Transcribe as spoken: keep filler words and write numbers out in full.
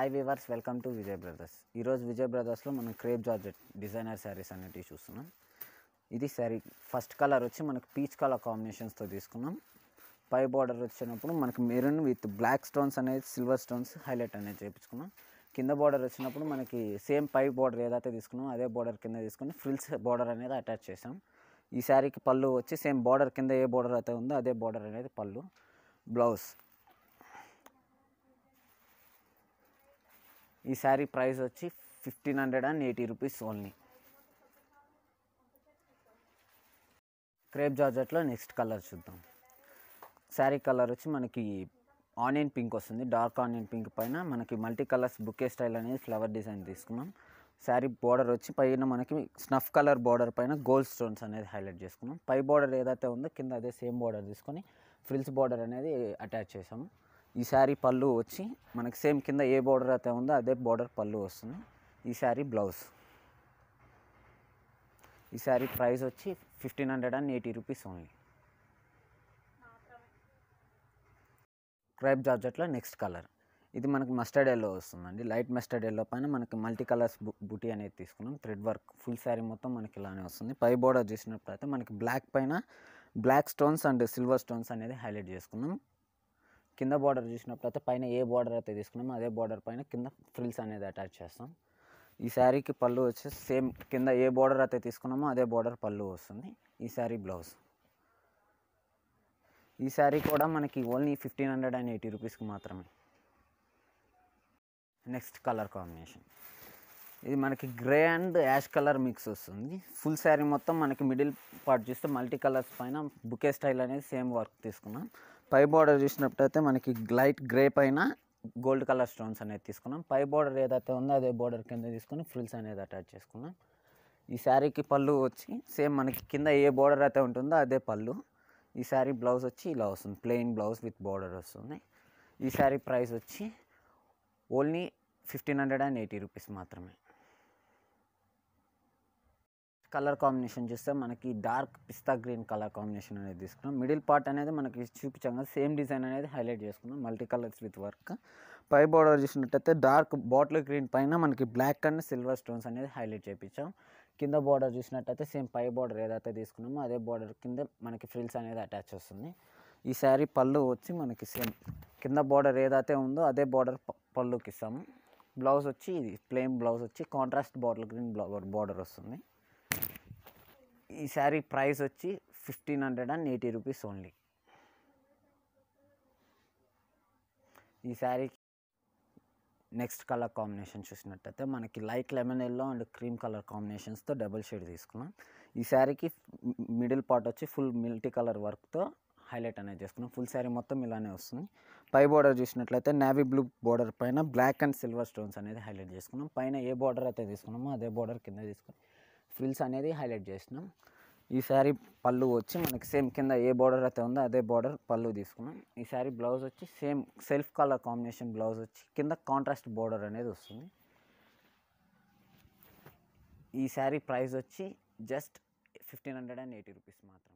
Hi viewers, welcome to Vijay brothers. ఈరోజు విజయ్ బ్రదర్స్లో మనం crepe georgette designer saris అనేటివి చూస్తున్నాం. ఇది శారీ ఫస్ట్ కలర్ వచ్చి మనకి పీచ్ కలర్ కాంబినేషన్స్తో తీసుకున్నాం. పై బార్డర్ వచ్చినప్పుడు మనకి మెరూన్ విత్ బ్లాక్ స్టోన్స్ అనేది సిల్వర్ స్టోన్స్ హైలైట్ అనేది చేయించుకున్నాం. కింద బార్డర్ వచ్చినప్పుడు మనకి సేమ్ పై బార్డర్ ఏదైతే తీసుకున్నాం అదే బార్డర్ కింద తీసుకుని ఫ్రిల్స్ బార్డర్ అనేది అటాచ్ చేసాం. ఈ శారీకి పళ్ళు వచ్చి సేమ్ బార్డర్ కింద ఏ బార్డర్ అయితే ఉందో అదే బార్డర్ అనేది పళ్ళు. బ్లౌజ్ ఈ శారీ ప్రైస్ వచ్చి fifteen hundred and eighty rupees only. Crepe జార్జెట్లో నెక్స్ట్ కలర్ చూద్దాం. శారీ కలర్ వచ్చి మనకి ఆనియన్ పింక్ వస్తుంది. డార్క్ ఆనియన్ పింక్ పైన మనకి మల్టీ కలర్స్ బుకే స్టైల్ అనేది ఫ్లవర్ డిజైన్ తీసుకున్నాం. శారీ బార్డర్ వచ్చి పైన మనకి స్నఫ్ కలర్ బార్డర్ పైన గోల్డ్ స్టోన్స్ అనేది హైలైట్ చేసుకున్నాం. పై బార్డర్ ఏదైతే ఉందో కింద అదే సేమ్ బార్డర్ తీసుకొని ఫ్రిల్స్ బార్డర్ అనేది అటాచ్ చేసాము. ఈ శారీ పళ్ళు వచ్చి మనకి సేమ్ కింద ఏ బార్డర్ అయితే ఉందో అదే బార్డర్ పళ్ళు వస్తుంది. ఈ శారీ బ్లౌజ్. ఈ శారీ ప్రైస్ వచ్చి fifteen hundred and eighty rupees only. Crepe జార్జెట్లో నెక్స్ట్ కలర్ ఇది మనకి మస్టర్డ్ ఎల్లో వస్తుందండి. లైట్ మస్టర్డ్ ఎల్లో పైన మనకి మల్టీ కలర్స్ బుటీ అనేది తీసుకున్నాం. థ్రెడ్ వర్క్ ఫుల్ శారీ మొత్తం మనకి ఇలానే వస్తుంది. పై బార్డర్ చూసినట్లయితే మనకి బ్లాక్ పైన black stones and silver stones అనేది హైలైట్ చేసుకున్నాం. కింద బార్డర్ చూసినట్లయితే పైన ఏ బార్డర్ అయితే తీసుకున్నామో అదే బార్డర్ పైన కింద ఫ్రిల్స్ అనేది అటాచ్ చేస్తాం. ఈ శారీకి పళ్ళు వచ్చి సేమ్ కింద ఏ బార్డర్ అయితే తీసుకున్నామో అదే బార్డర్ పళ్ళు వస్తుంది. ఈ శారీ బ్లౌజ్. ఈ శారీ కూడా మనకి only fifteen hundred and eighty రూపీస్కి మాత్రమే. నెక్స్ట్ కలర్ కాంబినేషన్ ఇది మనకి grey and ash colour mix వస్తుంది. ఫుల్ శారీ మొత్తం మనకి మిడిల్ పార్ట్ చూస్తే మల్టీ కలర్స్ పైన బుకే స్టైల్ అనేది సేమ్ వర్క్ తీసుకున్నాం. పై బార్డర్ చూసినట్టయితే మనకి లైట్ గ్రే పైన గోల్డ్ కలర్ స్టోన్స్ అనేది తీసుకున్నాం. పై బార్డర్ ఏదైతే ఉందో అదే బార్డర్ కింద తీసుకొని ఫ్రిల్స్ అనేది అటాచ్ చేసుకున్నాం. ఈ శారీకి పళ్ళు వచ్చి సేమ్ మనకి కింద ఏ బార్డర్ అయితే ఉంటుందో అదే పళ్ళు. ఈ శారీ బ్లౌజ్ వచ్చి ఇలా వస్తుంది. ప్లెయిన్ బ్లౌజ్ విత్ బార్డర్ వస్తుంది. ఈ శారీ ప్రైస్ వచ్చి only fifteen hundred and eighty rupees మాత్రమే. కలర్ కాంబినేషన్ చూస్తే మనకి dark pista green colour combination అనేది తీసుకున్నాం. మిడిల్ పార్ట్ అనేది మనకి చూపించంగా సేమ్ డిజైన్ అనేది హైలైట్ చేసుకున్నాం. Multi colours with work. పై బార్డర్ చూసినట్టయితే డార్క్ బాటిల్ గ్రీన్ పైన మనకి బ్లాక్ అండ్ సిల్వర్ స్టోన్స్ అనేది హైలైట్ చేయించాం. కింద బార్డర్ చూసినట్టయితే సేమ్ పై బార్డర్ ఏదైతే తీసుకున్నామో అదే బార్డర్ కింద మనకి ఫ్రిల్స్ అనేది అటాచ్ వస్తుంది. ఈ శారీ పళ్ళు వచ్చి మనకి సేమ్ కింద బార్డర్ ఏదైతే ఉందో అదే బార్డర్ పళ్ళుకి ఇస్తాము. బ్లౌజ్ వచ్చి ఇది ప్లెయిన్ బ్లౌజ్ వచ్చి కాంట్రాస్ట్ బాటిల్ గ్రీన్ బార్డర్ వస్తుంది. ఈ శారీ ప్రైస్ వచ్చి fifteen hundred and eighty rupees only. ఈ శారీ నెక్స్ట్ కలర్ కాంబినేషన్ చూసినట్టయితే మనకి light lemon yellow and cream colour కాంబినేషన్స్తో డబుల్ షేడ్ తీసుకున్నాం. ఈ శారీకి మిడిల్ పార్ట్ వచ్చి ఫుల్ మిల్టీ కలర్ వర్క్తో హైలైట్ అనేది చేసుకున్నాం. ఫుల్ శారీ మొత్తం ఇలానే వస్తుంది. పై బార్డర్ చూసినట్లయితే నేవీ బ్లూ బార్డర్ పైన బ్లాక్ అండ్ సిల్వర్ స్టోన్స్ అనేది హైలైట్ చేసుకున్నాం. పైన ఏ బార్డర్ అయితే తీసుకున్నామో అదే బార్డర్ కింద తీసుకుని ఫ్రిల్స్ అనేది హైలైట్ చేసినాం. ఈ శారీ పళ్ళు వచ్చి మనకి సేమ్ కింద ఏ బార్డర్ అయితే ఉందో అదే బార్డర్ పళ్ళు తీసుకున్నాం. ఈ శారీ బ్లౌజ్ వచ్చి same self colour combination blouse వచ్చి కింద కాంట్రాస్ట్ బార్డర్ అనేది వస్తుంది. ఈ శారీ ప్రైస్ వచ్చి just fifteen hundred and eighty rupees మాత్రం.